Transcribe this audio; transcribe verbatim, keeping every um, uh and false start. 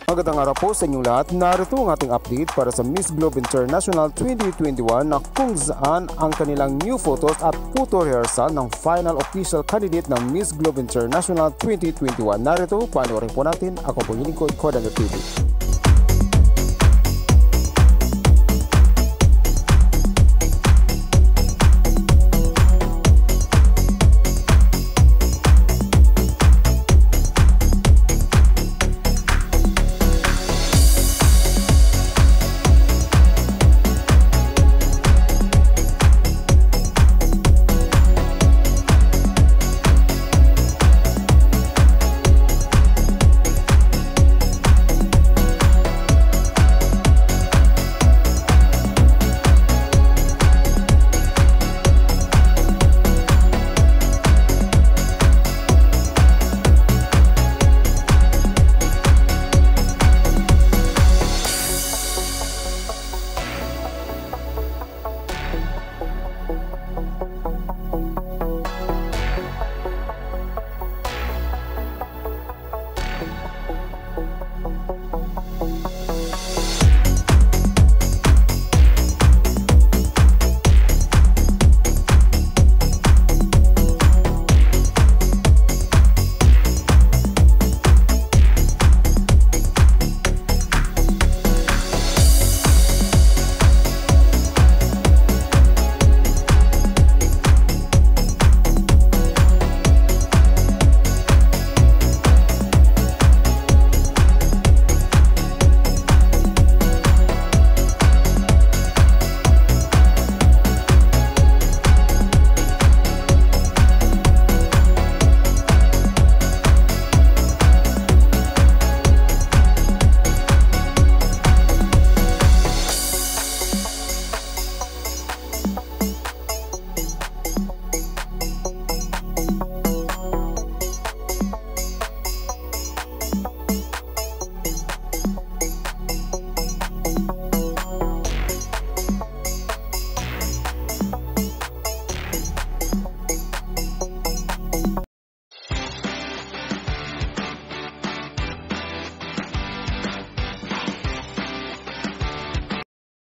Magandang araw po sa inyong lahat. Narito ang ating update para sa Miss Globe International twenty twenty-one na kung saan ang kanilang new photos at photo rehearsal ng final official candidate ng Miss Globe International twenty twenty-one. Narito, panoorin po natin. Ako po yung lingkod, Kodan T V.